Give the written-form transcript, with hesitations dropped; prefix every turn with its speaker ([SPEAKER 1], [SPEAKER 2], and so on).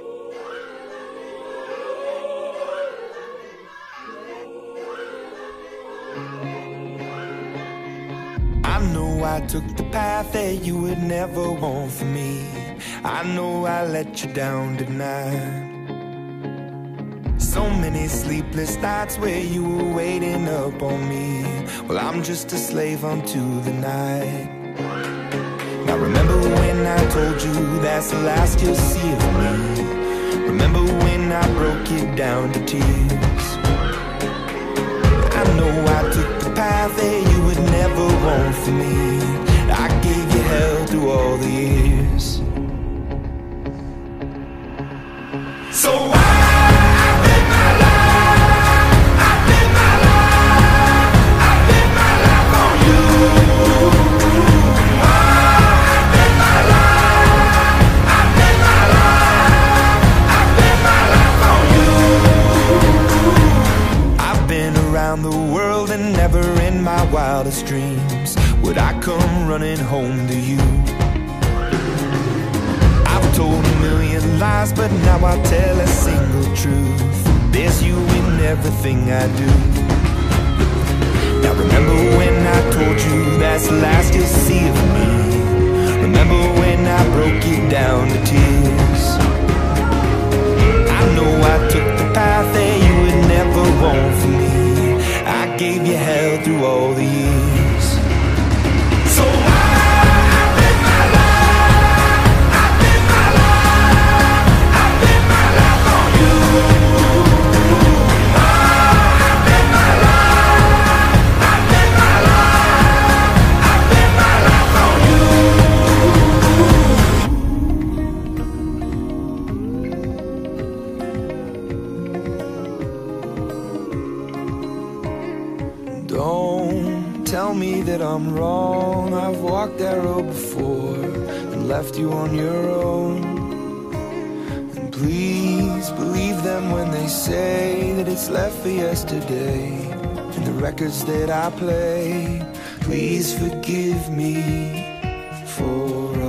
[SPEAKER 1] I know I took the path that you would never want for me. I know I let you down tonight. So many sleepless nights where you were waiting up on me. Well, I'm just a slave unto the night. Now remember when I told you that's the last you'll see of me. Remember when I broke you down to tears. I know I took the path that you would never want for me. I gave you hell through all the years. So the world, and never in my wildest dreams would I come running home to you. I've told a million lies, but now I'll tell a single truth. There's you in everything I do. Now remember when I told you that's the last you'll see of me. Remember when I broke you down to tears. I know I took the path that you would never want for me. I gave you hell through all the years. So I live my life, I live my life, I live my life on you. I live my life, I live my life, I live my life on you. Don't tell me that I'm wrong. I've walked that road before and left you on your own. And please believe them when they say that it's left for yesterday. And the records that I play, please forgive me for